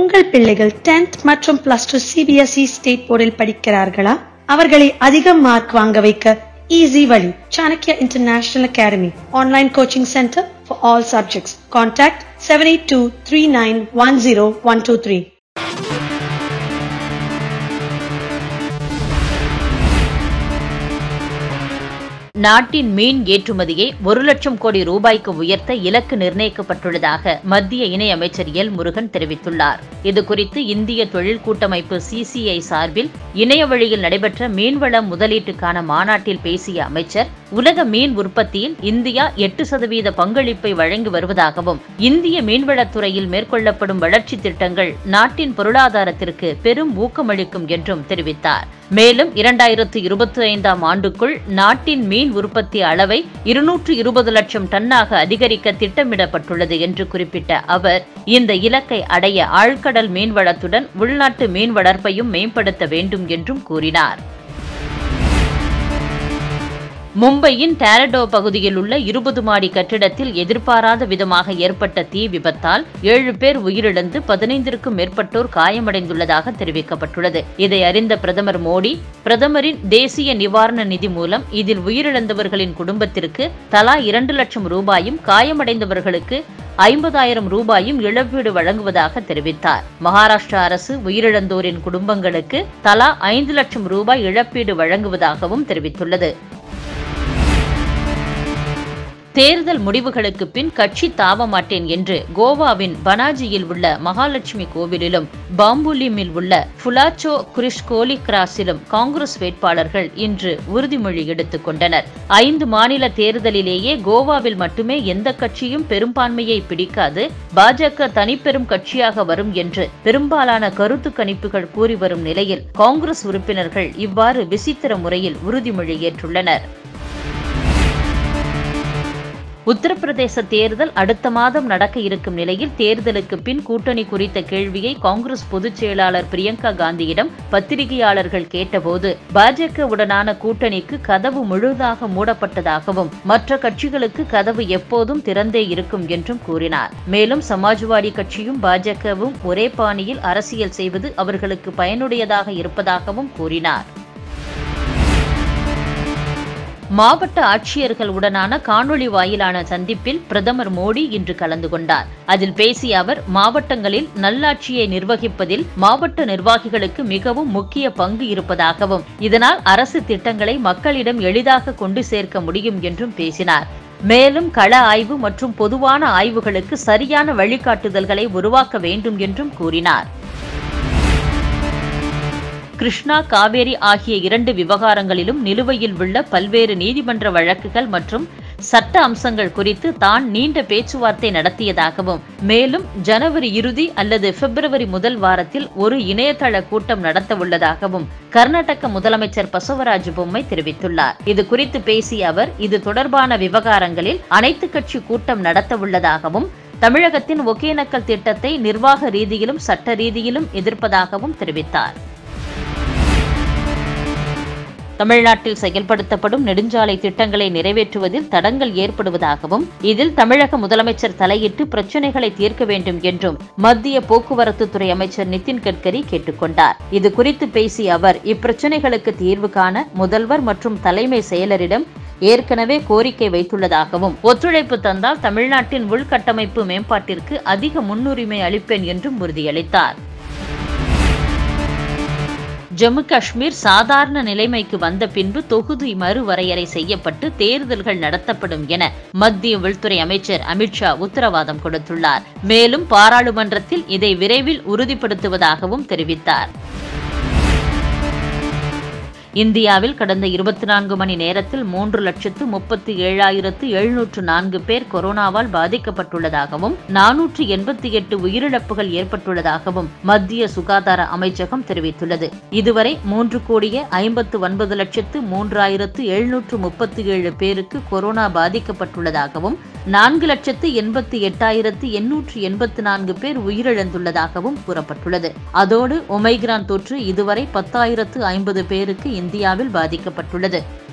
உங்கள் பிள்ளைகள் 10th மற்றும் +2 CBSE ஸ்டேட் போர்டில் படிக்கிறார்களா? அவர்களை அதிக மார்க் வாங்க வைக்க ஈஸி வழி. Chanakyaa International Academy Online Coaching Center for all subjects. Contact 7823910123. நாட்டின் மீன் ஏற்றுமதியை 1 லட்சம் கோடி ரூபாய்க்கு உயர்த்த இலக்கு நிர்ணயிக்கப்பட்டுள்ளதாக மத்திய இணையமைச்சர் எல் முருகன் தெரிவித்துள்ளார். இதுகுறித்து இந்திய தொழில் கூட்டமைப்பு CCI சார்பில் இணைய வழியில் நடைபெற்ற மீன்வள முதலீட்டுக்கான மாநாட்டில் பேசிய அமைச்சர், உலக மீன் உற்பத்தியில் இந்தியா 8% பங்களிப்பை வழங்கி வருவதாகவும், இந்திய மீன்வளத்துறையில் மேற்கொள்ளப்படும் வளர்ச்சி திட்டங்கள் நாட்டின் பொருளாதாரத்திற்கு பெரும் ஊக்கமளிக்கும் என்றும் தெரிவித்தார். மேலும் 2025ஆம் ஆண்டுக்குள் நாட்டின் மீன் உற்பத்தி அளவை 220 லட்சம் டன்னாக அதிகரிக்க திட்டமிடப்பட்டுள்ளது என்று குறிப்பிட்ட அவர், இந்த இலக்கை அடைய ஆழ்கடல் மீன்வளத்துடன் உள்நாட்டு மீன் வளர்ப்பையும் மேம்படுத்த வேண்டும் என்றும் கூறினார். மும்பையின் டேரடோ பகுதியில் உள்ள 20 மாடி கட்டிடத்தில் எதிர்பாராத விதமாக ஏற்பட்ட தீ விபத்தால் 7 பேர் உயிரிழந்து 15க்கும் மேற்பட்டோர் காயமடைந்துள்ளதாக தெரிவிக்கப்பட்டுள்ளது. இதை அறிந்த பிரதமர் மோடி, பிரதமரின் தேசிய நிவாரண நிதி மூலம் இதில் உயிரிழந்தவர்களின் குடும்பத்திற்கு தலா 2 லட்சம் ரூபாயும், காயமடைந்தவர்களுக்கு 50,000 ரூபாயும் இழப்பீடு வழங்குவதாக தெரிவித்தார். மகாராஷ்டிரா அரசு உயிரிழந்தோரின் குடும்பங்களுக்கு தலா 5 லட்சம் ரூபாய் இழப்பீடு வழங்குவதாகவும் தெரிவித்துள்ளது. தேர்தல் முடிவுகளுக்கு பின் கட்சி தாவ மாட்டேன் என்று கோவாவின் பனாஜியில் உள்ள மகாலட்சுமி கோவிலிலும், பாம்புலிமில் உள்ள புலாச்சோ குரிஷ்கோலி கிராஸிலும் காங்கிரஸ் வேட்பாளர்கள் இன்று உறுதிமொழி எடுத்துக் கொண்டனர். 5 மாநில தேர்தலிலேயே கோவாவில் மட்டுமே எந்த கட்சியும் பெரும்பான்மையை பிடிக்காது, பாஜக தனிப்பெரும் கட்சியாக வரும் என்று பெரும்பாலான கருத்து கணிப்புகள் கூறி வரும் நிலையில் காங்கிரஸ் உறுப்பினர்கள் இவ்வாறு விசித்திர முறையில் உறுதிமொழி ஏற்றுள்ளனர். உத்தரப்பிரதேச தேர்தல் அடுத்த மாதம் நடக்க இருக்கும் நிலையில் தேர்தலுக்கு பின் கூட்டணி குறித்த கேள்வியை காங்கிரஸ் பொதுச் செயலாளர் பிரியங்கா காந்தியிடம் பத்திரிகையாளர்கள் கேட்டபோது, பாஜகவுடனான கூட்டணிக்கு கதவு முழுதாக மூடப்பட்டதாகவும், மற்ற கட்சிகளுக்கு கதவு எப்போதும் திறந்தே இருக்கும் என்றும் கூறினார். மேலும் சமாஜ்வாடி கட்சியும் பாஜகவும் ஒரே பாணியில் அரசியல் செய்வது அவர்களுக்கு பயனுடையதாக இருப்பதாகவும் கூறினார். மாவட்ட ஆட்சியர்கள் உடனான காணொலி வாயிலான சந்திப்பில் பிரதமர் மோடி இன்று கலந்து கொண்டார். அதில் பேசிய அவர், மாவட்டங்களில் நல்லாட்சியை நிர்வகிப்பதில் மாவட்ட நிர்வாகிகளுக்கு மிகவும் முக்கிய பங்கு இருப்பதாகவும், இதனால் அரசு திட்டங்களை மக்களிடம் எளிதாக கொண்டு சேர்க்க முடியும் என்றும் பேசினார். மேலும் கள ஆய்வு மற்றும் பொதுவான ஆய்வுகளுக்கு சரியான வழிகாட்டுதல்களை உருவாக்க வேண்டும் என்றும் கூறினார். கிருஷ்ணா, காவேரி ஆகிய 2 விவகாரங்களிலும் நிலுவையில் உள்ள பல்வேறு நீதிமன்ற வழக்குகள் மற்றும் சட்ட அம்சங்கள் குறித்து தான் நீண்ட பேச்சுவார்த்தை நடத்தியதாகவும், மேலும் ஜனவரி இறுதி அல்லது பிப்ரவரி முதல் வாரத்தில் ஒரு இணையதள கூட்டம் நடத்த உள்ளதாகவும் கர்நாடக முதலமைச்சர் பசவராஜ் பொம்மை தெரிவித்துள்ளார். இது குறித்து பேசிய அவர், இது தொடர்பான விவகாரங்களில் அனைத்து கட்சி கூட்டம் நடத்த உள்ளதாகவும், தமிழகத்தின் ஒகேனக்கல் திட்டத்தை நிர்வாக ரீதியிலும் சட்ட ரீதியிலும் எதிர்ப்பதாகவும் தெரிவித்தார். தமிழ்நாட்டில் செயல்படுத்தப்படும் நெடுஞ்சாலை திட்டங்களை நிறைவேற்றுவதில் தடங்கல் ஏற்படுவதாகவும், இதில் தமிழக முதலமைச்சர் தலையிட்டு பிரச்சினைகளை தீர்க்க வேண்டும் என்றும் மத்திய போக்குவரத்து துறை அமைச்சர் நிதின் கட்கரி கேட்டுக் கொண்டார். இது குறித்து பேசிய அவர், இப்பிரச்சினைகளுக்கு தீர்வு காண முதல்வர் மற்றும் தலைமை செயலரிடம் ஏற்கனவே கோரிக்கை வைத்துள்ளதாகவும், ஒத்துழைப்பு தந்தால் தமிழ்நாட்டின் உள்கட்டமைப்பு மேம்பாட்டிற்கு அதிக முன்னுரிமை அளிப்பேன் என்றும் உறுதியளித்தார். ஜம்மு காஷ்மீர் சாதாரண நிலைமைக்கு வந்த பின்பு தொகுதி மறுவரையறை செய்யப்பட்டு தேர்தல்கள் நடத்தப்படும் என மத்திய உள்துறை அமைச்சர் அமித்ஷா உத்தரவாதம் கொடுத்துள்ளார். மேலும் பாராளுமன்றத்தில் இதை விரைவில் உறுதிப்படுத்துவதாகவும் தெரிவித்தார். இந்தியாவில் கடந்த 24 மணி நேரத்தில் 3,37,704 பேர் கொரோனாவால் பாதிக்கப்பட்டுள்ளதாகவும், 488 உயிரிழப்புகள் ஏற்பட்டுள்ளதாகவும் மத்திய சுகாதார அமைச்சகம் தெரிவித்துள்ளது. இதுவரை 3,59,03,737 பேருக்கு கொரோனா பாதிக்கப்பட்டுள்ளதாகவும், 4,88,884 பேர் உயிரிழந்துள்ளதாகவும் கூறப்பட்டுள்ளது. அதோடு ஒமைக்ரான் தொற்று இதுவரை 10,050 பேருக்கு இந்தியாவில் பாதிக்கப்பட்டுள்ளது.